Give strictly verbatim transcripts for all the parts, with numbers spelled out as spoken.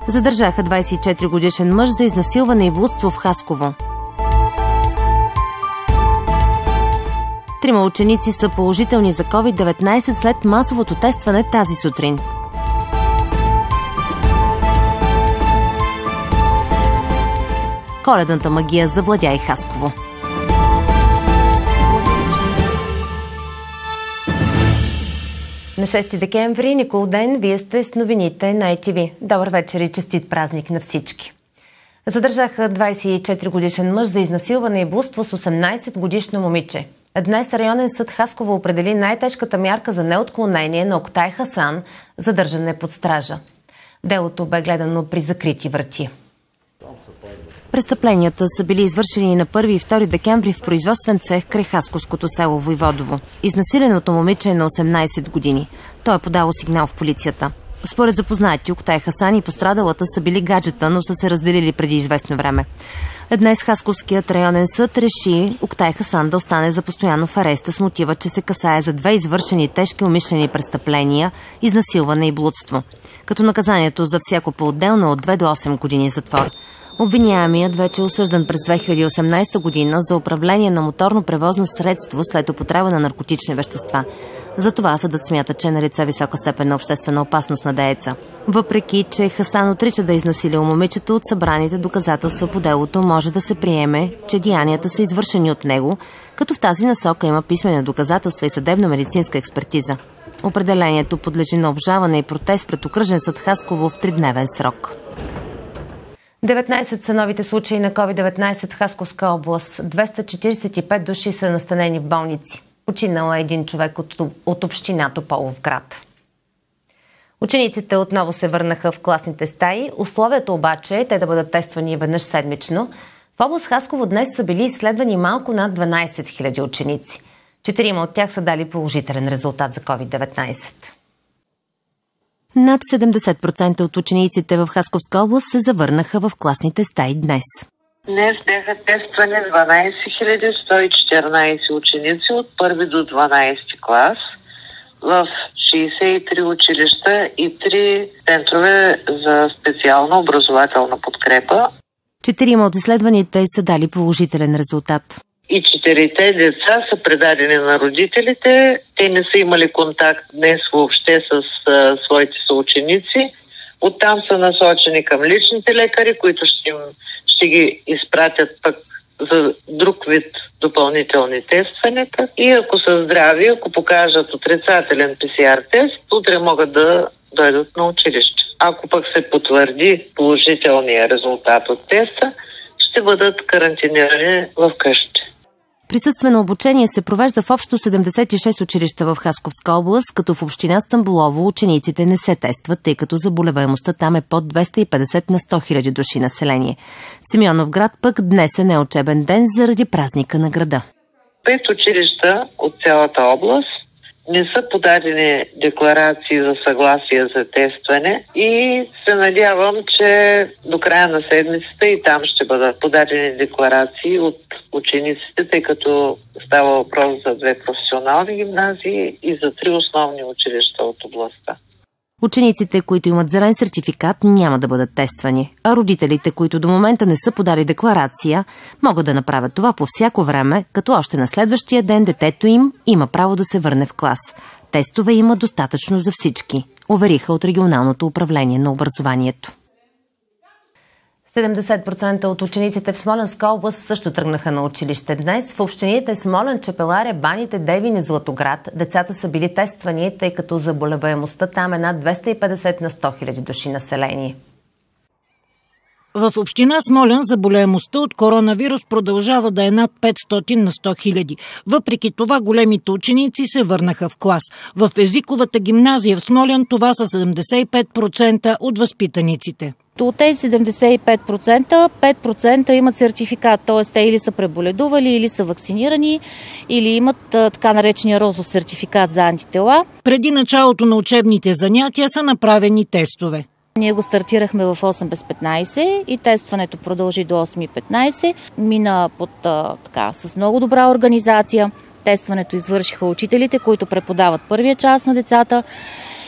Задържаха двадесет и четири годишен мъж за изнасилване и блудство в Хасково. Трима ученици са положителни за ковид деветнадесет след масовото тестване тази сутрин. Коледната магия завладя и Хасково. На шести декември, Николден, вие сте с новините на ай ти ви. Добър вечер и честит празник на всички. Задържаха двадесет и четири годишен мъж за изнасилване и блудство с осемнадесет годишно момиче. Днес районен съд Хасково определи най-тежката мярка за неотклонение на Октай Хасан, задържане под стража. Делото бе гледано при закрити врати. Престъпленията са били извършени на първи и втори декември в производствен цех край хасковското село Войводово. Изнасиленото момиче е на осемнадесет години. Той е подало сигнал в полицията. Според запознати, Октай Хасан и пострадалата са били гаджета, но са се разделили преди известно време. Днес Хасковският районен съд реши Октай Хасан да остане за постоянно в ареста с мотива, че се касае за две извършени тежки умишлени престъпления – изнасилване и блудство. Като наказанието за всяко по-отделно от две до осем години затвор. Обвиняемият вече е осъждан през две хиляди и осемнадесета година за управление на моторно превозно средство след употреба на наркотични вещества. Затова съдът смята, че е налице висока степен на обществена опасност на дееца. Въпреки че Хасан отрича да е изнасилил момичето, от събраните доказателства по делото може да се приеме, че деянията са извършени от него, като в тази насока има писмени доказателства и съдебно-медицинска експертиза. Определението подлежи на обжалване и протест пред окръжен съд Хасково в тридневен срок. деветнадесет са новите случаи на ковид деветнадесет в Хасковска област. двеста четиридесет и пет души са настанени в болници. Починал е един човек от, от община Тополовград. Учениците отново се върнаха в класните стаи. Условието обаче е те да бъдат тествани веднъж седмично. В област Хасково днес са били изследвани малко над дванадесет хиляди ученици. Четирима от тях са дали положителен резултат за ковид деветнадесет. Над седемдесет процента от учениците в Хасковска област се завърнаха в класните стаи днес. Днес бяха тествани дванадесет хиляди сто и четиринадесет ученици от първи до дванадесети клас в шейсет и три училища и три центрове за специална образователна подкрепа. Четирима от изследваните са дали положителен резултат. И четирите деца са предадени на родителите. Те не са имали контакт днес въобще с а, своите съученици. Оттам са насочени към личните лекари, които ще, им, ще ги изпратят пък за друг вид допълнителни тестванията. И ако са здрави, ако покажат отрицателен пи си ар тест, утре могат да дойдат на училище. Ако пък се потвърди положителния резултат от теста, ще бъдат карантинирани в къщи. Присъствено обучение се провежда в общо седемдесет и шест училища в Хасковска област, като в община Стамболово учениците не се тестват, тъй като заболеваемостта там е под двеста и петдесет на сто хиляди души население. В Симеоновград пък днес е неучебен ден заради празника на града. Пет училища от цялата област не са подадени декларации за съгласие за тестване и се надявам, че до края на седмицата и там ще бъдат подадени декларации от учениците, тъй като става въпрос за две професионални гимназии и за три основни училища от областта. Учениците, които имат зелен сертификат, няма да бъдат тествани, а родителите, които до момента не са подали декларация, могат да направят това по всяко време, като още на следващия ден детето им има право да се върне в клас. Тестове има достатъчно за всички, увериха от регионалното управление на образованието. седемдесет процента от учениците в Смолянска област също тръгнаха на училище днес. В общините Смолян, Чепеларе, Баните, Девин и Златоград децата са били тествани, тъй като заболеваемостта там е над двеста и петдесет на сто хиляди души население. В община Смолян заболеемостта от коронавирус продължава да е над петстотин на сто хиляди. Въпреки това големите ученици се върнаха в клас. В езиковата гимназия в Смолян това са седемдесет и пет процента от възпитаниците. От тези седемдесет и пет процента, пет процента имат сертификат, т.е. те или са преболедували, или са вакцинирани, или имат така наречения розов сертификат за антитела. Преди началото на учебните занятия са направени тестове. Ние го стартирахме в осем без петнадесет и тестването продължи до осем и петнадесет. Мина под, така, с много добра организация. Тестването извършиха учителите, които преподават първия час на децата.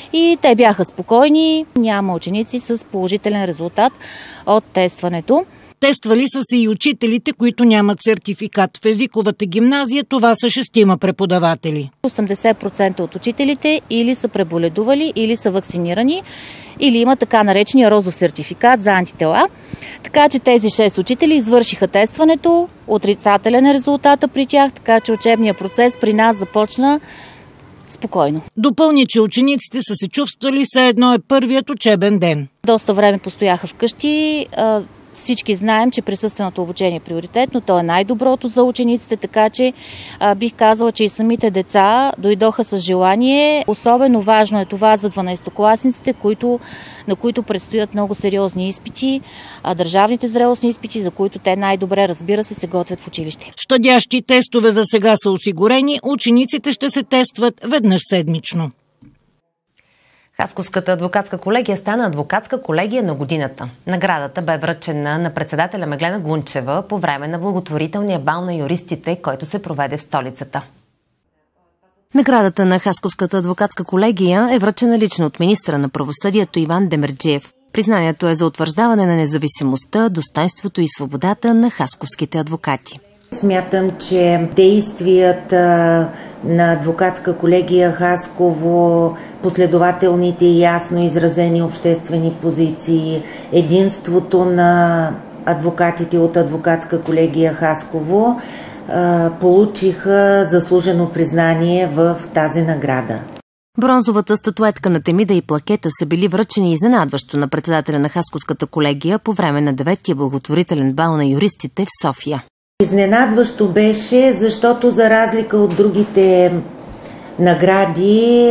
и те бяха спокойни, няма ученици с положителен резултат от тестването. Тествали са се и учителите, които нямат сертификат. В езиковата гимназия това са шестима преподаватели. осемдесет процента от учителите или са преболедували, или са вакцинирани, или има така наречения розов сертификат за антитела. Така че тези шест учители извършиха тестването, отрицателен е резултата при тях, така че учебният процес при нас започна спокойно. Допълни, че учениците са се чувствали все едно е първият учебен ден. Доста време постояха вкъщи. Всички знаем, че присъственото обучение е приоритетно, то е най-доброто за учениците, така че а, бих казала, че и самите деца дойдоха с желание. Особено важно е това за дванадесетокласниците, които, на които предстоят много сериозни изпити, а, държавните зрелостни изпити, за които те най-добре, разбира се, се готвят в училище. Щадящи тестове за сега са осигурени, учениците ще се тестват веднъж седмично. Хасковската адвокатска колегия стана адвокатска колегия на годината. Наградата бе връчена на председателя Меглена Гунчева по време на благотворителния бал на юристите, който се проведе в столицата. Наградата на Хасковската адвокатска колегия е връчена лично от министъра на правосъдието Иван Демерджиев. Признанието е за утвърждаване на независимостта, достоинството и свободата на хасковските адвокати. Смятам, че действията на адвокатска колегия Хасково, последователните и ясно изразени обществени позиции, единството на адвокатите от адвокатска колегия Хасково получиха заслужено признание в тази награда. Бронзовата статуетка на Темида и плакета са били връчени изненадващо на председателя на Хасковската колегия по време на деветия благотворителен бал на юристите в София. Изненадващо беше, защото за разлика от другите награди,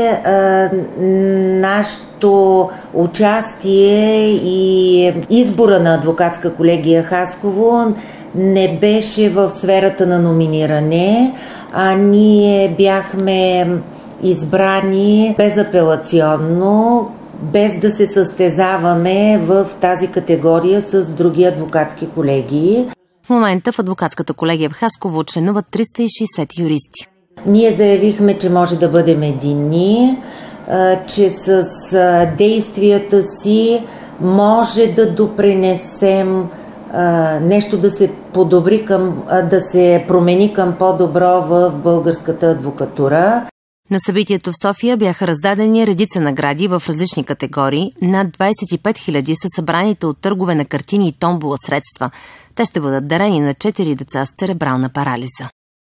нашето участие и избора на адвокатска колегия Хасково не беше в сферата на номиниране, а ние бяхме избрани безапелационно, без да се състезаваме в тази категория с други адвокатски колегии. В момента в адвокатската колегия в Хасково членуват триста и шейсет юристи. Ние заявихме, че може да бъдем единни, че с действията си може да допринесем нещо да се подобри, към, да се промени към по-добро в българската адвокатура. На събитието в София бяха раздадени редица награди в различни категории. Над двадесет и пет хиляди са събраните от търгове на картини и томбола средства. Те ще бъдат дарени на четири деца с церебрална парализа.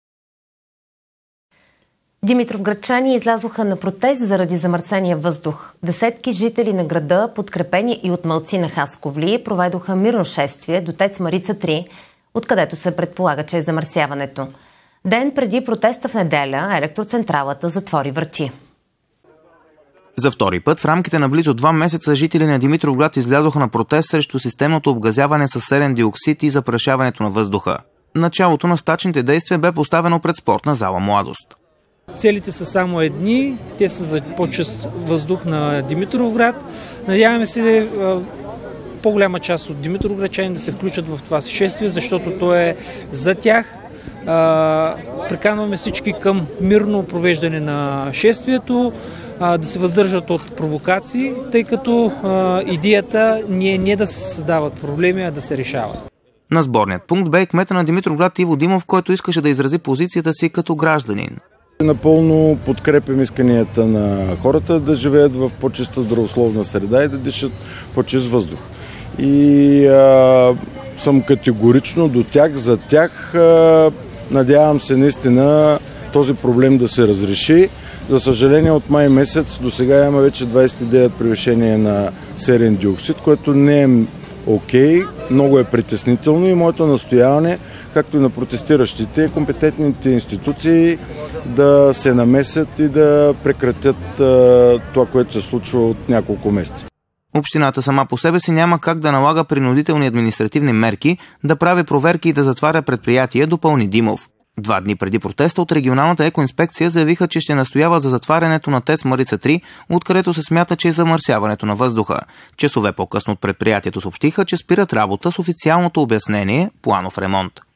Димитровградчани излязоха на протест заради замърсения въздух. Десетки жители на града, подкрепени и от малци на хасковли, проведоха мирно шествие до ТЕЦ Марица три, откъдето се предполага, че е замърсяването. Ден преди протеста в неделя електроцентралата затвори врати. За втори път в рамките на близо два месеца жители на Димитровград излязоха на протест срещу системното обгазяване с серен диоксид и запрашаването на въздуха. Началото на стачните действия бе поставено пред спортна зала Младост. Целите са само едни, те са за по-чист въздух на Димитровград. Надяваме се по-голяма част от димитровградчани да се включат в това шествие, защото то е за тях. Приканваме всички към мирно провеждане на шествието, да се въздържат от провокации, тъй като идеята не е не да се създават проблеми, а да се решават. На сборният пункт бе и кмета на Димитровград Иво Димов, който искаше да изрази позицията си като гражданин. Напълно подкрепям исканията на хората да живеят в по-чиста здравословна среда и да дишат по-чист въздух. И а, съм категорично до тях, за тях. А, надявам се наистина този проблем да се разреши. За съжаление от май месец до сега има вече двадесет и девет превишения на серен диоксид, което не е окей, много е притеснително и моето настояване, както и на протестиращите, компетентните институции да се намесят и да прекратят а, това, което се случва от няколко месеца. Общината сама по себе си няма как да налага принудителни административни мерки, да прави проверки и да затваря предприятия, допълни Димов. Два дни преди протеста от регионалната екоинспекция заявиха, че ще настояват за затварянето на ТЕЦ Марица три, откъдето се смята, че е замърсяването на въздуха. Часове по-късно от предприятието съобщиха, че спират работа с официалното обяснение планов ремонт.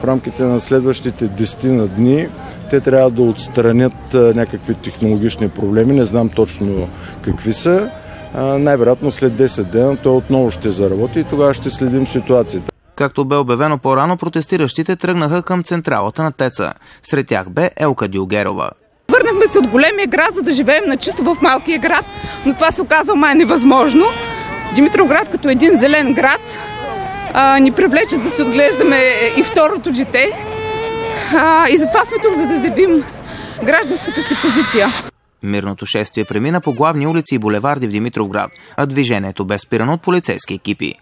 в рамките на следващите десетина дни те трябва да отстранят някакви технологични проблеми, не знам точно какви са. Най-вероятно след десет дена той отново ще заработи и тогава ще следим ситуацията. Както бе обявено по-рано, протестиращите тръгнаха към централата на ТЕЦ-а. Сред тях бе Елка Дилгерова. Върнахме се от големия град, за да живеем на чисто в малкия град, но това се оказва май невъзможно. Димитровград като един зелен град а, ни привлече да се отглеждаме и второто жите. А, и затова сме тук, за да заявим гражданската си позиция. Мирното шествие премина по главни улици и булеварди в Димитровград, а движението бе спирано от полицейски екипи.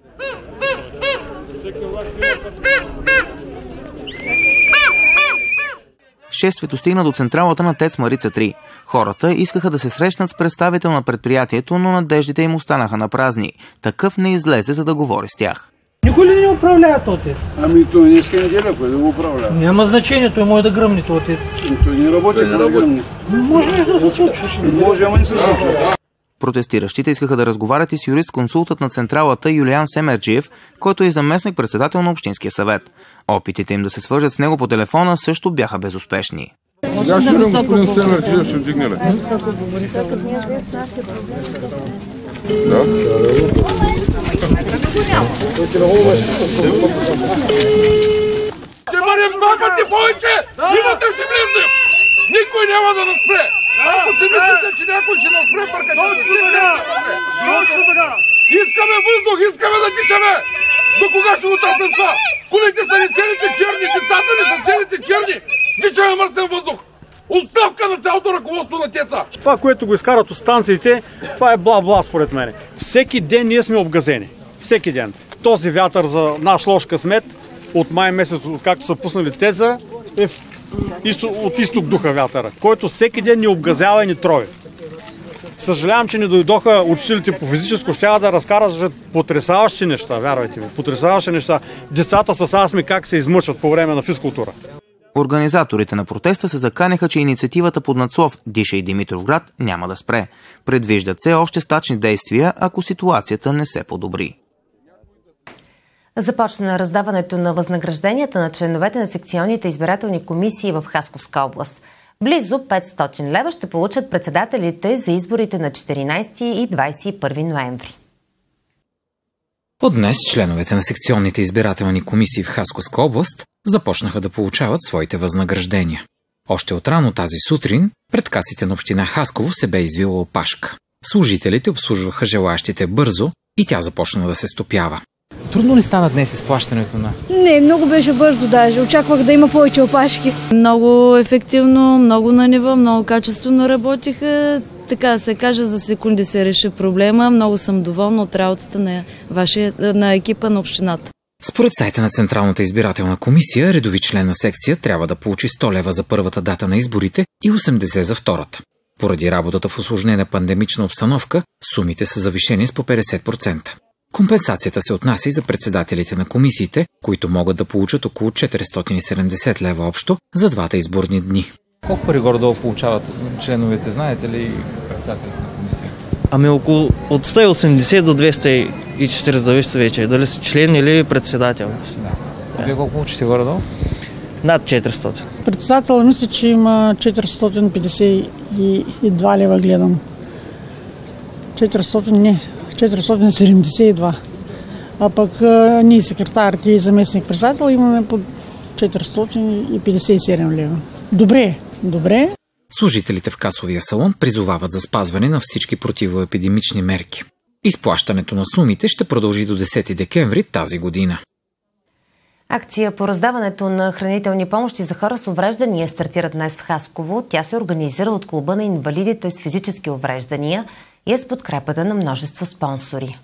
Шествието стигна до централата на ТЕЦ Марица три. Хората искаха да се срещнат с представител на предприятието, но надеждите им останаха на празни. Такъв не излезе, за да говори с тях. Никой ли не управлява този ТЕЦ? Ами той не иска неделя, кой да го управлява? Няма значение, той може да гръмне този ТЕЦ. Той не работи, той не работи. Може нещо да се случва. Може, ама не се случва. Протестиращите искаха да разговарят и с юрист-консултът на централата Юлиан Семерджиев, който е заместник-председател на Общинския съвет. Опитите им да се свържат с него по телефона също бяха безуспешни. Сега ще видим господин Семерджиев, ще вдигне ли? Високо говори, като ние сме с нашите позиции. Да. Ще бъдем два пъти повече и вътре ще влезнем! Никой няма да нас спре! Ако си мислите, че някой ще нас спре, бъркате! Точно така! Искаме въздух, искаме да дишаме! До кога ще го търпим това? Колите са ни целите черни, децата ни са целите черни! Дишаме мърсен въздух! Оставка на цялото ръководство на ТЕЦ-а! Това, което го изкарат от станциите, това е бла-бла според мен. Всеки ден ние сме обгазени. Всеки ден. Този вятър за наш лош късмет от май месец, откакто са пуснали ТЕЦ-а, е от изток духа вятъра, който всеки ден ни обгазява и ни трови. Съжалявам, че не дойдоха учителите по физическо, ще да разкарат потресаващи неща, вярвайте ми, потресаващи неща. Децата с астми как се измъчват по време на физкултура. Организаторите на протеста се заканяха, че инициативата под надслов "Дишай Димитровград" няма да спре. Предвиждат се още стачни действия, ако ситуацията не се подобри. Започна раздаването на възнагражденията на членовете на секционните избирателни комисии в Хасковска област. Близо петстотин лева ще получат председателите за изборите на четиринайсети и двайсет и първи ноември. От днес членовете на секционните избирателни комисии в Хасковска област започнаха да получават своите възнаграждения. Още отрано тази сутрин пред касите на община Хасково се бе извила опашка. Служителите обслужваха желаящите бързо и тя започна да се стопява. Трудно ли стана днес изплащането на? Не, много беше бързо даже. Очаквах да има повече опашки. Много ефективно, много на ниво, много качествено работиха. Така да се каже, за секунди се реши проблема. Много съм доволна от работата на, вашия, на екипа на общината. Според сайта на Централната избирателна комисия, редови член на секция трябва да получи сто лева за първата дата на изборите и осемдесет за втората. Поради работата в усложнена пандемична обстановка, сумите са завишени с по петдесет процента. Компенсацията се отнася и за председателите на комисиите, които могат да получат около четиристотин и седемдесет лева общо за двата изборни дни. Колко пари горе-долу получават членовете, знаете ли, председателите на комисията? Ами около от сто и осемдесет до двеста и четирийсет зависи вече, дали си член или председател. Да. Вие колко получите горе-долу? Над четиристотин. Председател мисля, че има четиристотин петдесет и два лева гледам. четиристотин не, четиристотин седемдесет и два. А пък а, ние секретарите и заместник председател имаме по четиристотин и петдесет и седем лева. Добре, добре. Служителите в касовия салон призовават за спазване на всички противоепидемични мерки. Изплащането на сумите ще продължи до десети декември тази година. Акция по раздаването на хранителни помощи за хора с увреждания стартира днес в Хасково. Тя се организира от Клуба на инвалидите с физически увреждания и е с подкрепата на множество спонсори.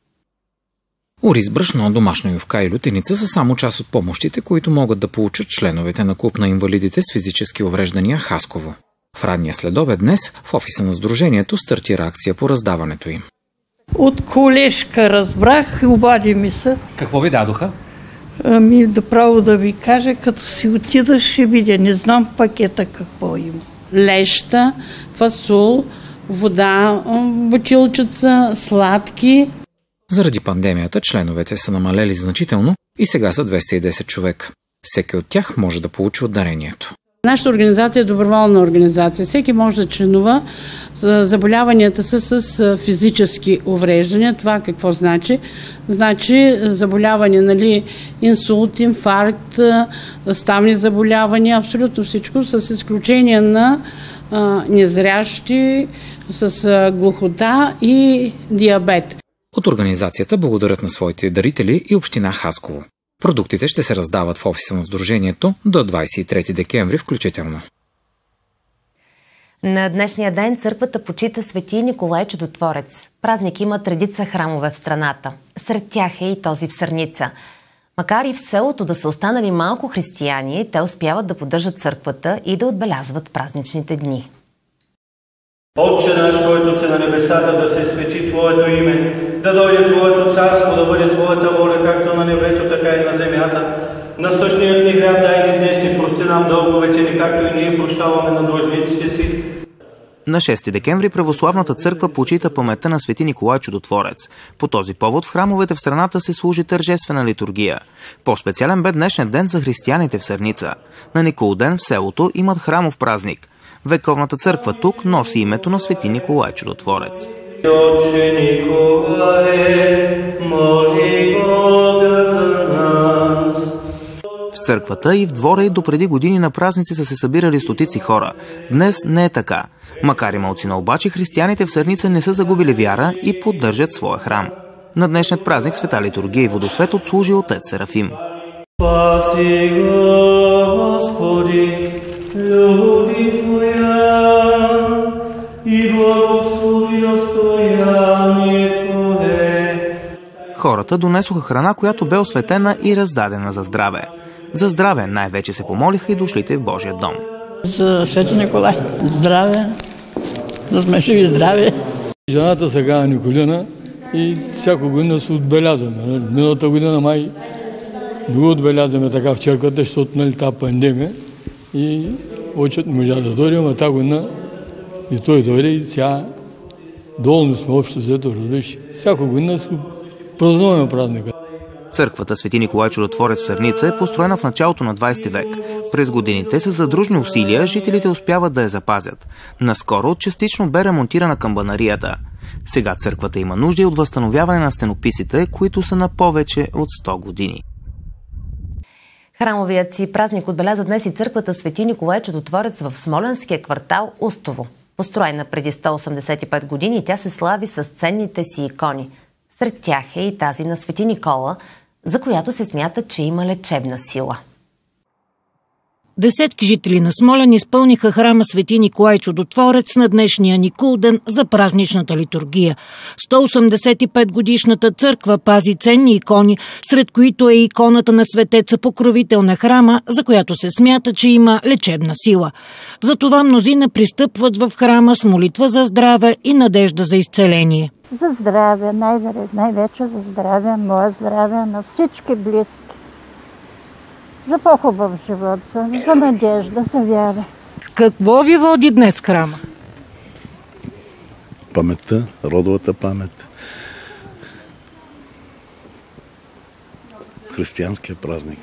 Ориз, брашно, домашна ювка и лютеница са само част от помощите, които могат да получат членовете на Клуб на инвалидите с физически увреждания Хасково. В ранния следобед днес в офиса на сдружението стартира акция по раздаването им. От колежка разбрах, обади ми се. Какво ви дадоха? Ами, да право да ви кажа, като си отида ще видя, не знам пакета какво има. Леща, фасол, вода, бутилчица, сладки. Заради пандемията членовете са намалели значително и сега са двеста и десет човека. Всеки от тях може да получи от дарението. Нашата организация е доброволна организация. Всеки може да членува. Заболяванията са с физически увреждания. Това какво значи? Значи заболявания, нали, инсулт, инфаркт, ставни заболявания, абсолютно всичко, с изключение на а, незрящи, с а, глухота и диабет. От организацията благодарят на своите дарители и община Хасково. Продуктите ще се раздават в офиса на сдружението до двадесет и трети декември включително. На днешния ден църквата почита Свети Николай Чудотворец. Празник има редица храмове в страната. Сред тях е и този в Сърница. Макар и в селото да са останали малко християни, те успяват да поддържат църквата и да отбелязват празничните дни. Отче наш, който си на небесата, да се свети Твоето име, да дойде Твоето царство, да бъде Твоята воля, както на небето, така и на земята. Насъщният ни хляб дай ни днес и прости нам дълговете ни, както и ние прощаваме на длъжниците си. На шести декември Православната църква почита паметта на Свети Николай Чудотворец. По този повод в храмовете в страната се служи тържествена литургия. По-специален бе днешният ден за християните в Сърница. На Николден в селото имат храмов празник. Вековната църква тук носи името на Свети Николай Чудотворец. Отче Николае, моли Бога за нас. В църквата и в двора и допреди години на празници са се събирали стотици хора. Днес не е така. Макар и малцина, обаче християните в Сърница не са загубили вяра и поддържат своя храм. На днешният празник света литургия и водосвет отслужи отец Серафим. Спаси Господи, люби Твоя и благослови достоянието е. Хората донесоха храна, която бе осветена и раздадена за здраве. За здраве най-вече се помолиха и дошлите в Божия дом. За Свети Николай, здраве, да сме живи здраве. Жената се казва Николина и всяко година се отбелязваме. Миналата година май не го отбелязваме така в черквата, защото нали тази пандемия и отчет не можа да дойде, но тази година и той дойде и сега долно сме общо взето родиши. Всяко година се празнуваме празника. Църквата Свети Николай Чудотворец в Сърница е построена в началото на двадесети век. През годините с задружни усилия жителите успяват да я запазят. Наскоро частично бе ремонтирана камбанарията. Сега църквата има нужда и от възстановяване на стенописите, които са на повече от сто години. Храмовият си празник отбеляза днес и църквата Свети Николай Чудотворец в смолянския квартал Устово. Построена преди сто осемдесет и пет години, тя се слави с ценните си икони. Сред тях е и тази на Свети Никола, за която се смята, че има лечебна сила. Десетки жители на Смолян изпълниха храма Свети Николай Чудотворец на днешния Никулден за празничната литургия. сто осемдесет и пет годишната църква пази ценни икони, сред които е иконата на светеца покровител на храма, за която се смята, че има лечебна сила. Затова мнозина пристъпват в храма с молитва за здраве и надежда за изцеление. За здраве, най-наред, най-вече за здраве, мое здраве, на всички близки. За по-хубав живот, за, за надежда, за вяра. Какво ви води днес в храма? Паметта, родовата памет. Християнския празник.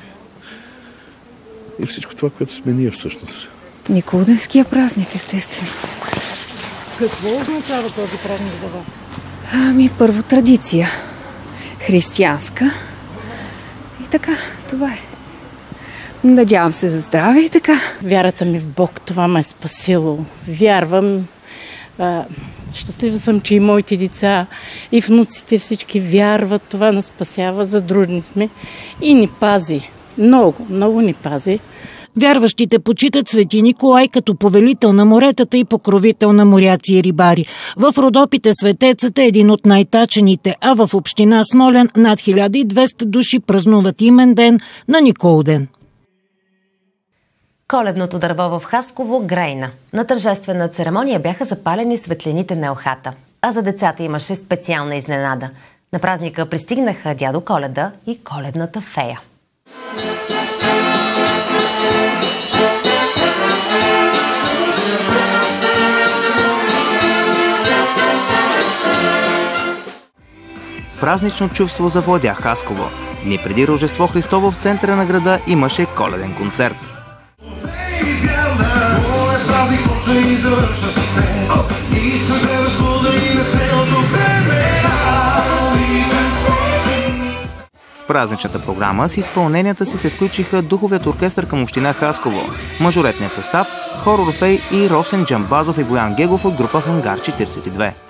И всичко това, което сме ние всъщност. Никулденския празник, естествено. Какво означава този празник за вас? Ами, първо традиция. Християнска. И така, това е. Надявам се за здраве и така. Вярата ми в Бог, това ме е спасило. Вярвам. А, щастлива съм, че и моите деца, и внуците всички вярват. Това нас спасява, задружни сме и ни пази. Много, много ни пази. Вярващите почитат Свети Николай като повелител на моретата и покровител на моряци и рибари. В Родопите светецът е един от най-тачените, а в община Смолян над хиляда и двеста души празнуват имен ден на Николден. Коледното дърво в Хасково грейна. На тържествена церемония бяха запалени светлените на елхата. А за децата имаше специална изненада. На празника пристигнаха дядо Коледа и коледната фея. Празнично чувство завладя Хасково. Дни преди Рождество Христово в центъра на града имаше коледен концерт. В празничната програма с изпълненията си се включиха Духовият оркестър към община Хасково, мажоретният състав, хор Орфей и Росен Джамбазов и Боян Гегов от група Хангар четиридесет и две.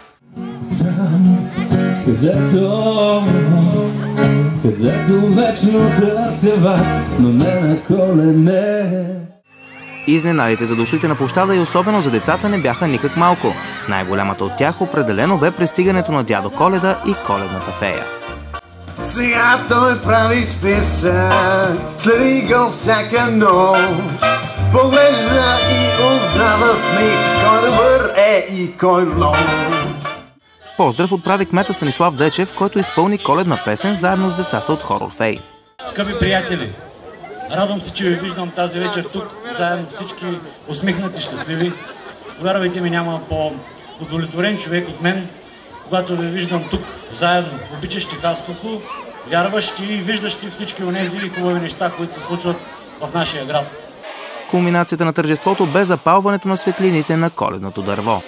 Където, където вечно търся вас, но не на колене. Изненадите за дошлите на площада и особено за децата не бяха никак малко. Най-голямата от тях определено бе пристигането на дядо Коледа и коледната фея. Сега той прави списък, следи го всяка нощ, поглежда и узнава в миг кой добър е и кой лош. Поздрав отправи кмета Станислав Дечев, който изпълни коледна песен заедно с децата от хор Орфей. Скъпи приятели, радвам се, че ви виждам тази вечер тук, заедно всички усмихнати, щастливи. Вярвайте ми, няма по-удовлетворен човек от мен, когато ви виждам тук, заедно, обичащи Хасково, вярващи и виждащи всички онези хубави неща, които се случват в нашия град. Кулминацията на тържеството бе запалването на светлините на коледното дърво.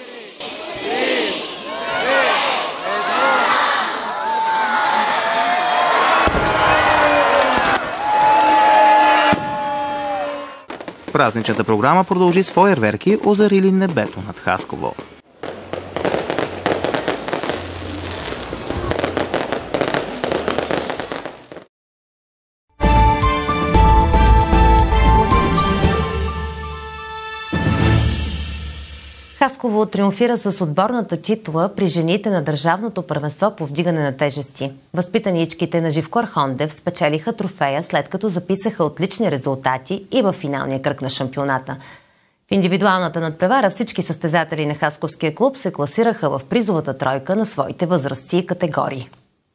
Празничната програма продължи с фойерверки, озарили небето над Хасково. Хасково триумфира с отборната титла при жените на държавното първенство по вдигане на тежести. Възпитаничките на Живко Архондев спечелиха трофея, след като записаха отлични резултати и в финалния кръг на шампионата. В индивидуалната надпревара всички състезатели на Хасковския клуб се класираха в призовата тройка на своите възрасти и категории.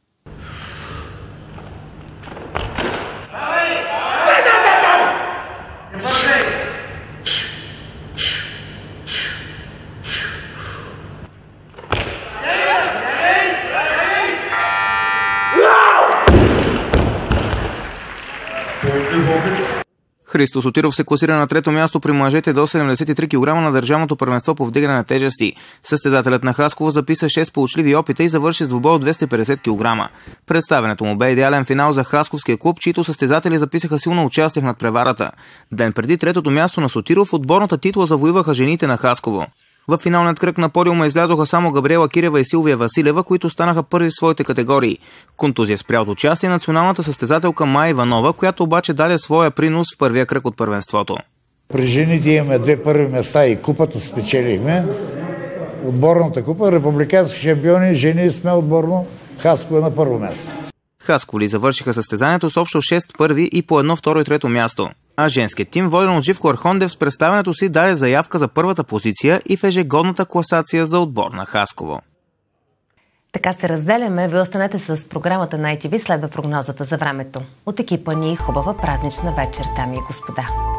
Христо Сотиров се класира на трето място при мъжете до седемдесет и три килограма на държавното първенство по вдигане на тежести. Състезателят на Хасково записа шест получливи опита и завърши с двубой от двеста и петдесет килограма. Представянето му бе идеален финал за Хасковския клуб, чието състезатели записаха силно участие в надпреварата. Ден преди третото място на Сотиров, отборната титла завоюваха жените на Хасково. В финалният кръг на подиума излязоха само Габриела Кирева и Силвия Василева, които станаха първи в своите категории. Контузия спря от участие националната състезателка Майя Иванова, която обаче даде своя принос в първия кръг от първенството. При жените имаме две първи места и купата спечелихме. Отборната купа, републикански шампиони, жени сме отборно, Хасково на първо място. Хасковли завършиха състезанието с общо шест първи и по едно второ и трето място. А женският тим, воден от Живко Архондев, с представянето си даде заявка за първата позиция и в ежегодната класация за отбор на Хасково. Така се разделяме. Вие останете с програмата на ай ти ви, следва прогнозата за времето. От екипа ни хубава празнична вечер, дами и господа.